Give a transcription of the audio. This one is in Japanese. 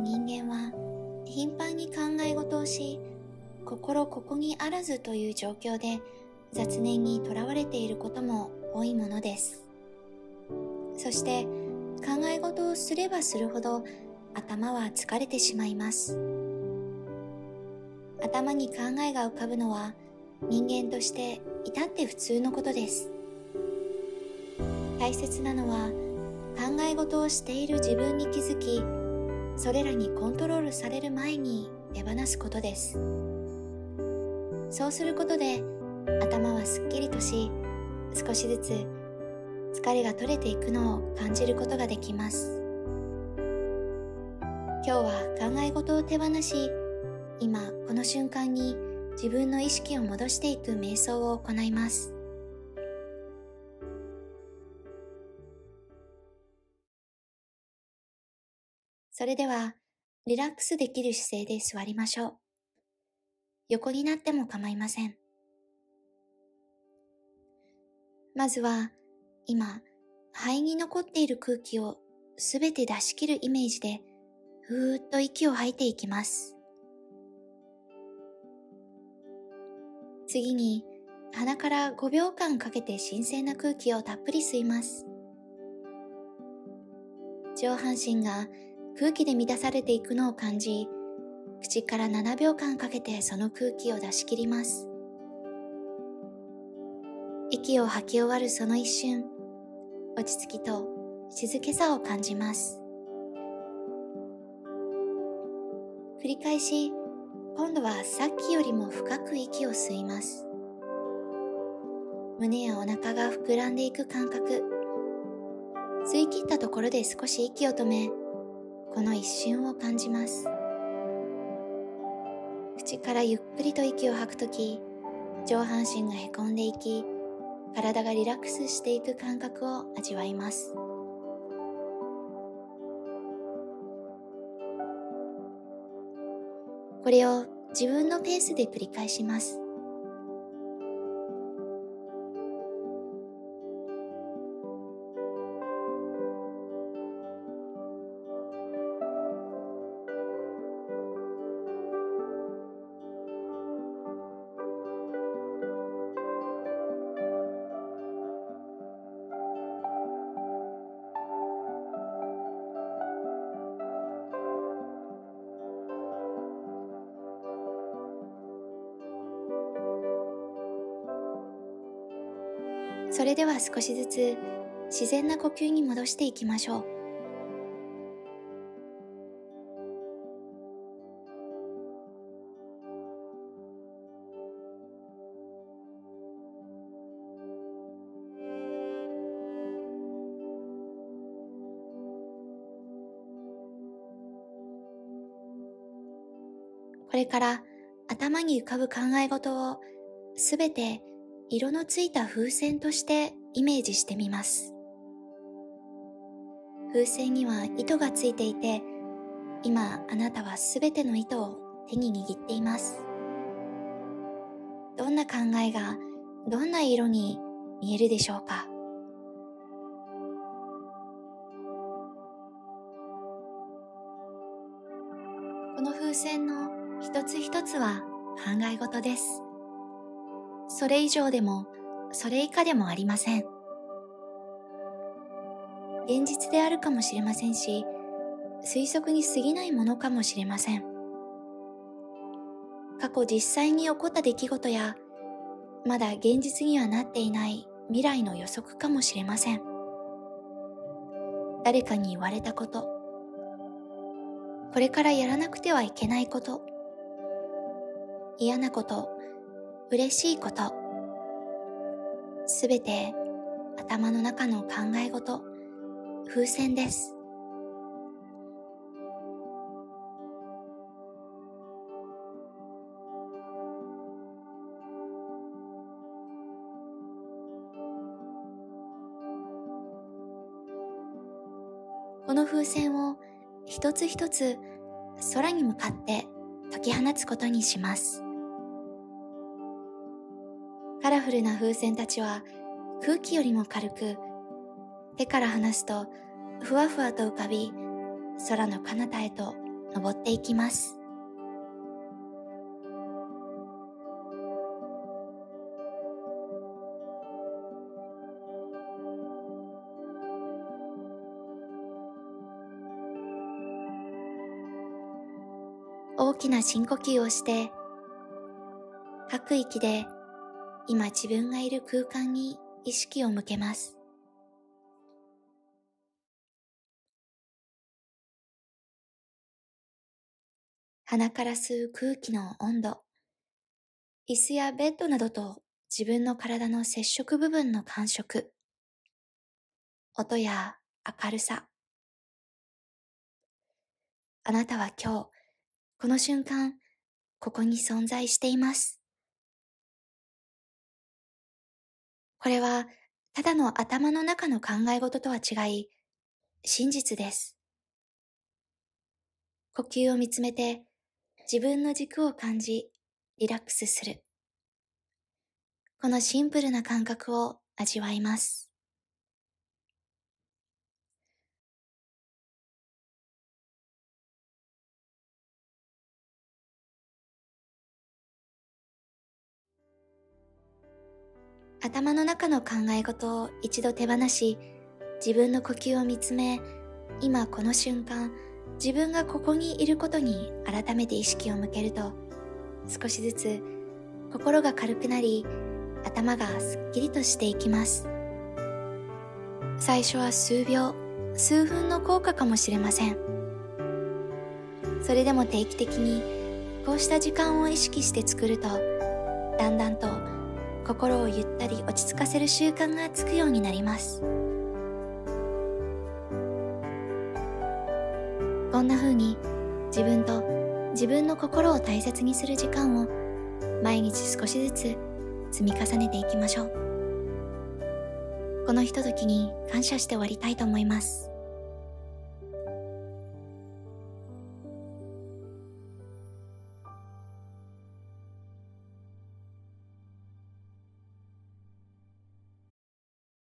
人間は頻繁に考え事をし、心ここにあらずという状況で雑念にとらわれていることも多いものです。そして考え事をすればするほど頭は疲れてしまいます。頭に考えが浮かぶのは人間として至って普通のことです。大切なのは考え事をしている自分に気づき、それらにコントロールされる前に手放すことです。そうすることで頭はすっきりとし、少しずつ疲れが取れていくのを感じることができます。今日は考え事を手放し、今この瞬間に自分の意識を戻していく瞑想を行います。それではリラックスできる姿勢で座りましょう。横になっても構いません。まずは今肺に残っている空気をすべて出し切るイメージでふーっと息を吐いていきます。次に鼻から5秒間かけて新鮮な空気をたっぷり吸います。上半身が空気で満たされていくのを感じ、口から7秒間かけてその空気を出し切ります。息を吐き終わるその一瞬、落ち着きと静けさを感じます。繰り返し、今度はさっきよりも深く息を吸います。胸やお腹が膨らんでいく感覚。吸い切ったところで少し息を止め、この一瞬を感じます。口からゆっくりと息を吐くとき、上半身がへこんでいき、体がリラックスしていく感覚を味わいます。これを自分のペースで繰り返します。それでは少しずつ自然な呼吸に戻していきましょう。これから頭に浮かぶ考え事をすべて色のついた風船としてイメージしてみます。風船には糸がついていて、今あなたはすべての糸を手に握っています。どんな考えがどんな色に見えるでしょうか。この風船の一つ一つは考え事です。それ以上でもそれ以下でもありません。現実であるかもしれませんし、推測に過ぎないものかもしれません。過去実際に起こった出来事や、まだ現実にはなっていない未来の予測かもしれません。誰かに言われたこと、これからやらなくてはいけないこと、嫌なこと、嬉しいこと、すべて頭の中の考え事、風船です。この風船を一つ一つ空に向かって解き放つことにします。カラフルな風船たちは空気よりも軽く、手から離すとふわふわと浮かび、空の彼方へと登っていきます。大きな深呼吸をして、吐く息で今自分がいる空間に意識を向けます。鼻から吸う空気の温度、椅子やベッドなどと自分の体の接触部分の感触、音や明るさ。あなたは今日、この瞬間、ここに存在しています。これは、ただの頭の中の考え事とは違い、真実です。呼吸を見つめて、自分の軸を感じ、リラックスする。このシンプルな感覚を味わいます。頭の中の考え事を一度手放し、自分の呼吸を見つめ、今この瞬間、自分がここにいることに改めて意識を向けると、少しずつ心が軽くなり、頭がすっきりとしていきます。最初は数秒、数分の効果かもしれません。それでも定期的にこうした時間を意識して作ると、だんだんと心をゆったり落ち着かせる習慣がつくようになります。こんな風に自分と自分の心を大切にする時間を毎日少しずつ積み重ねていきましょう。このひとときに感謝して終わりたいと思います。